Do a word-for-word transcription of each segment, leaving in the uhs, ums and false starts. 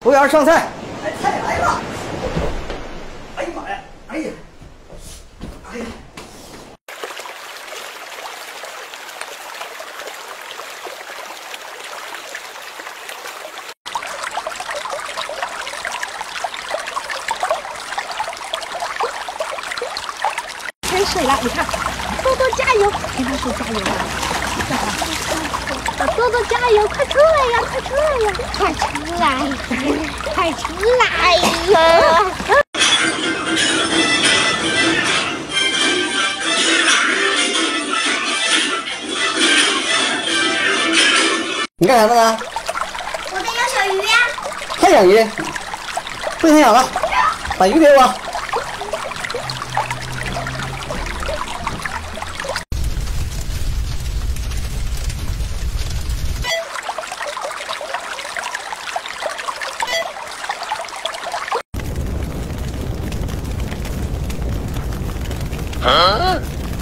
服务员上菜。 哎，菜来了！哎呀妈呀！哎呀！哎呀！ 开水了，你看，多多加油，跟他说加油啊！多多加油，快出来呀，快出来呀，快出来，快出来呀！ 你干啥呢？ 我在养小鱼呀。 还养鱼？不想养了，把鱼给我。 啊！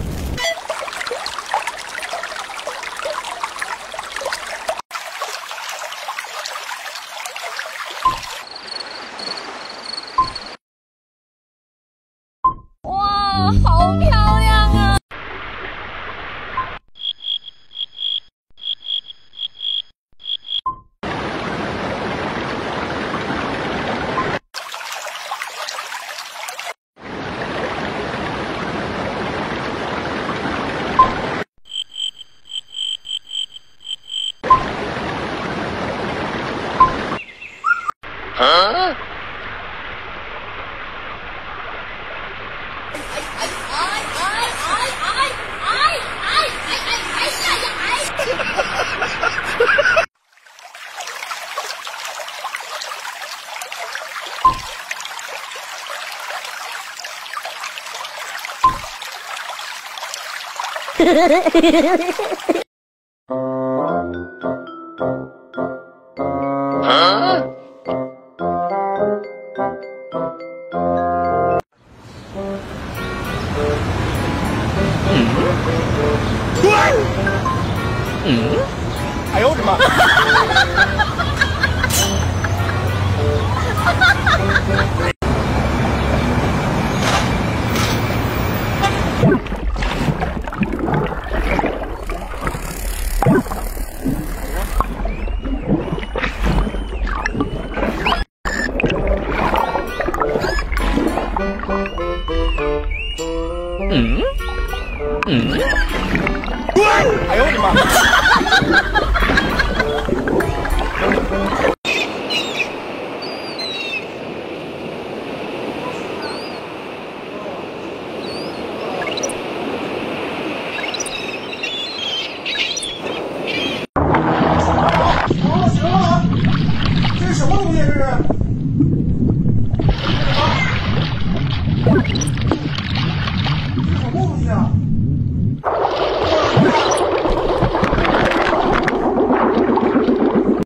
哇，好漂亮啊！ 啊！ 啊！嗯？嗯？ 哎呦我的妈！ 嗯？嗯？ 哎呦我的妈！好了，行了啊！这是什么东西？这是？这是什么东西啊？